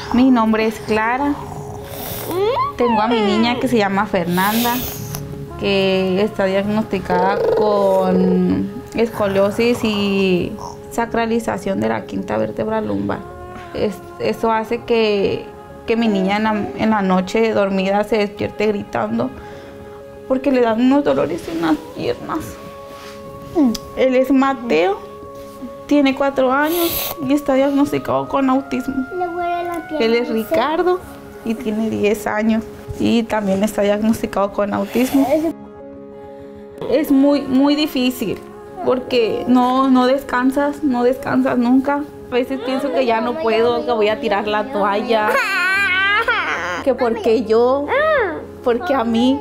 Mi nombre es Clara. Tengo a mi niña que se llama Fernanda, que está diagnosticada con escoliosis y sacralización de la quinta vértebra lumbar. Eso hace que mi niña en la noche dormida se despierte gritando porque le dan unos dolores en las piernas. Él es Mateo, tiene 4 años y está diagnosticado con autismo. Él es Ricardo y tiene 10 años y también está diagnosticado con autismo. Es muy difícil porque no descansas nunca. A veces pienso que ya no puedo, que voy a tirar la toalla, que porque yo, porque a mí.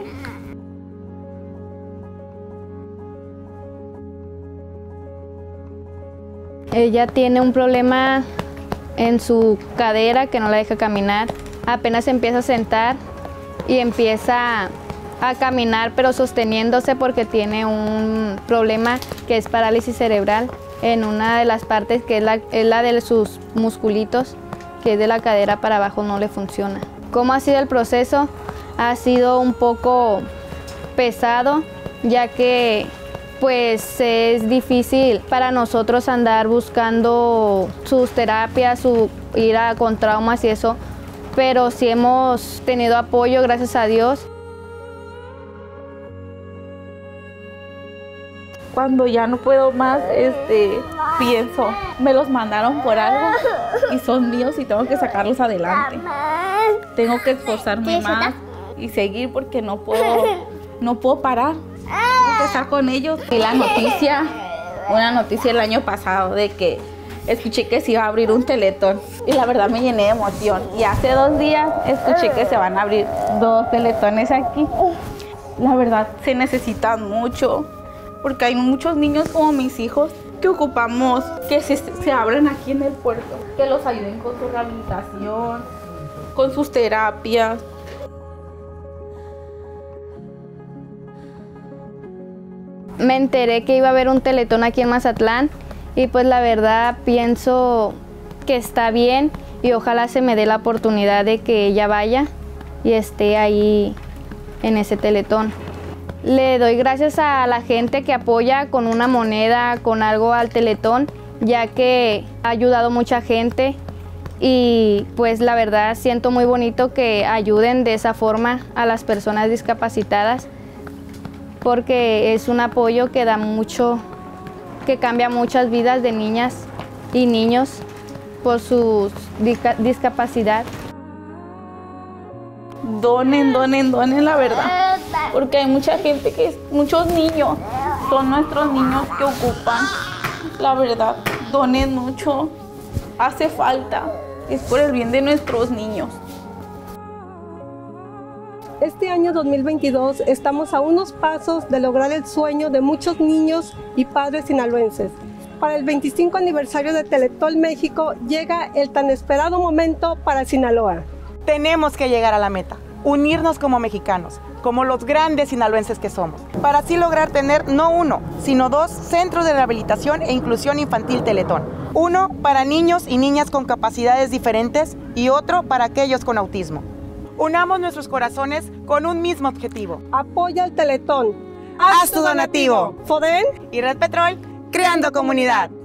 Ella tiene un problema en su cadera que no la deja caminar. Apenas empieza a sentar y empieza a caminar, pero sosteniéndose porque tiene un problema que es parálisis cerebral en una de las partes que es la de sus musculitos, que es de la cadera para abajo, no le funciona. ¿Cómo ha sido el proceso? Ha sido un poco pesado, ya que pues es difícil para nosotros andar buscando sus terapias, ir con traumas y eso, pero sí hemos tenido apoyo, gracias a Dios. Cuando ya no puedo más, pienso, me los mandaron por algo y son míos y tengo que sacarlos adelante. Tengo que esforzarme más y seguir porque no puedo parar. Tengo que estar con ellos. Y una noticia el año pasado de que escuché que se iba a abrir un teletón y la verdad me llené de emoción. Y hace 2 días escuché que se van a abrir 2 teletones aquí. La verdad se necesitan mucho porque hay muchos niños como mis hijos que ocupamos que se abran aquí en el puerto, que los ayuden con su rehabilitación, con sus terapias. Me enteré que iba a haber un teletón aquí en Mazatlán y pues la verdad pienso que está bien y ojalá se me dé la oportunidad de que ella vaya y esté ahí en ese teletón. Le doy gracias a la gente que apoya con una moneda, con algo al teletón, ya que ha ayudado mucha gente y pues la verdad siento muy bonito que ayuden de esa forma a las personas discapacitadas, porque es un apoyo que da mucho, que cambia muchas vidas de niñas y niños por su discapacidad. Donen la verdad, porque hay mucha gente muchos niños, son nuestros niños que ocupan, la verdad, donen mucho, hace falta, es por el bien de nuestros niños. Este año 2022 estamos a unos pasos de lograr el sueño de muchos niños y padres sinaloenses. Para el 25 aniversario de Teletón México llega el tan esperado momento para Sinaloa. Tenemos que llegar a la meta, unirnos como mexicanos, como los grandes sinaloenses que somos, para así lograr tener no 1, sino 2 centros de rehabilitación e inclusión infantil Teletón. Uno para niños y niñas con capacidades diferentes y otro para aquellos con autismo. Unamos nuestros corazones con un mismo objetivo. Apoya el Teletón. ¡Haz tu donativo! Foden y Red Petrol, creando comunidad.